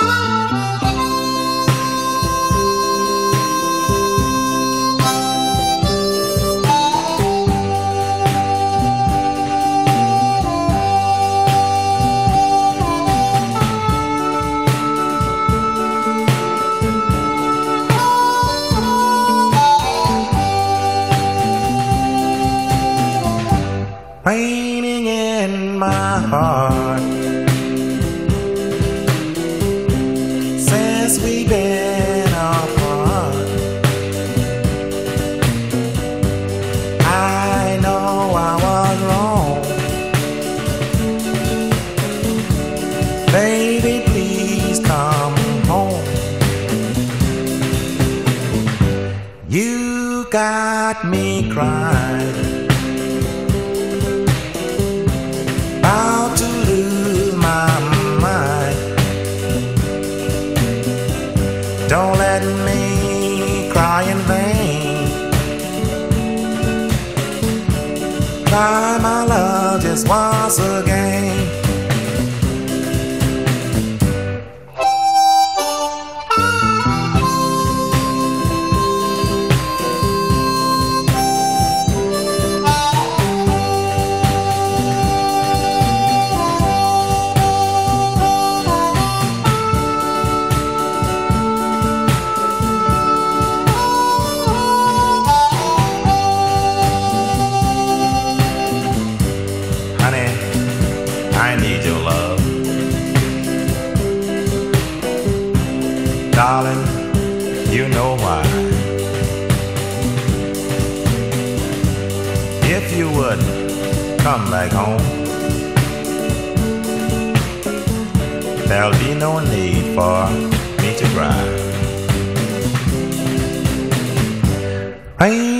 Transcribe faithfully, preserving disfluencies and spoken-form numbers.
Raining in my heart since we've been apart. I know I was wrong. Baby, please come home. You got me crying, about to lose my mind. Don't let me cry in vain. Try my love just once again. I need your love, darling, you know why. If you would come back home, there'll be no need for me to cry. Rain